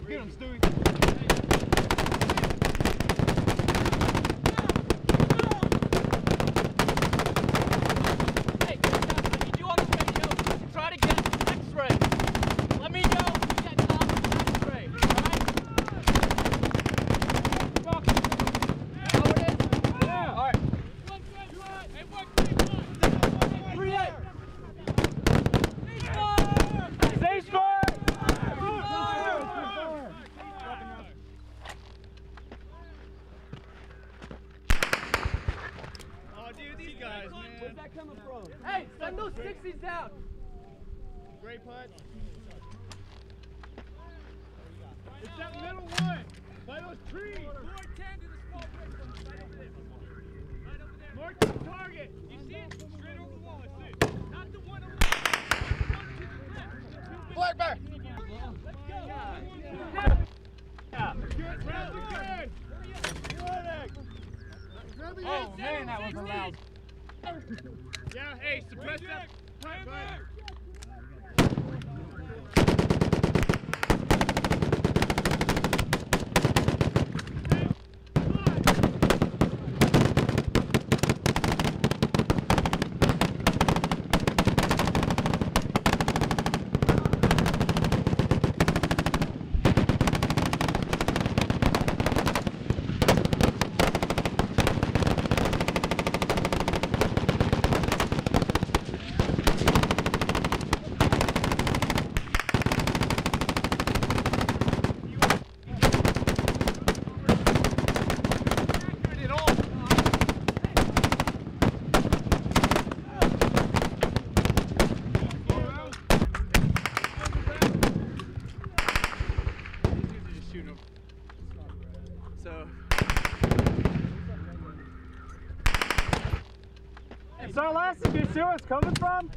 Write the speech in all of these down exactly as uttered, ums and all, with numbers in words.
Get him, Stewie. Hey, I need you on the radio to try to get X-ray. Let me know if you get top X-ray, alright? How it is? Yeah. Alright. Hey, work, three eight. Oh, dude, these guys, man. Where's that coming from? Hey, send those sixties down. Great putt. It's that middle one. By those trees. four ten to the small break. Right over there. Right over there. Mark the target. You see it? Straight over the wall. I see it. Not the one over there. One to the left. Flag back. Let's go. Yeah. Good, grab the gun. Oh man, that was loud. Yeah, hey, suppress that. Putt, bud. So, Sarlastic, you see where it's coming from?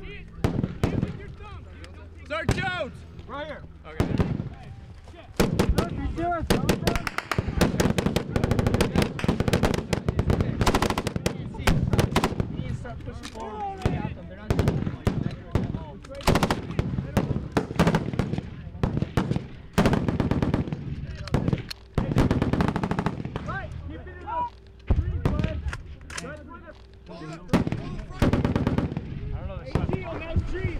Sir Jones! Right here. Okay. Look, you see where it's coming from? You need to start pushing forward. They're not doing it like that at all. Right, keep it in the trees, bud. That's where the... I don't know the shot. eighteen on that tree.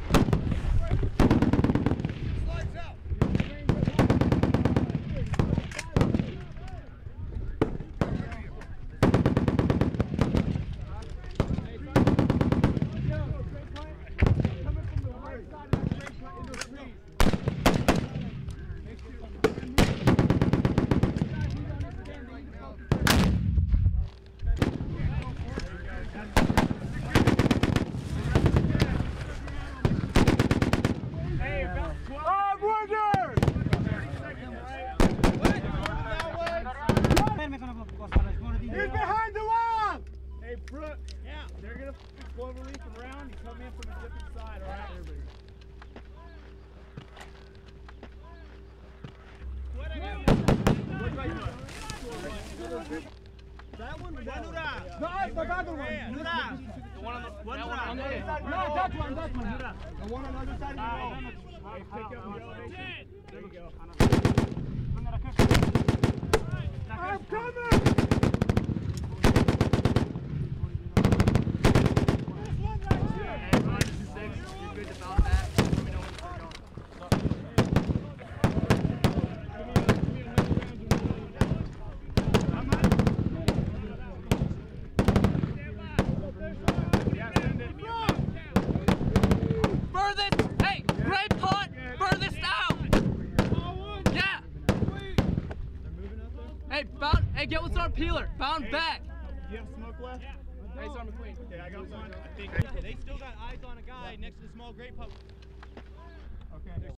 Slides out. He's behind the wall! Hey, Brooke. Yeah. They're going to clover leaf around. You come in from a different side, all right? Everybody. That one? That Nura. No, it's the other one. Nura. the one on the, One that Nura. one on the No, that one, that one. Nura. The one on the other side of the wall. Hey, pick up the elevation. There you go. I'm coming! Hey, bound, hey, get what's our peeler. Bound hey, back. Do you have smoke left? Yeah. Hey, it's on McQueen. Okay, I got one. I think They still got eyes on a guy next to the small grape pub. Okay.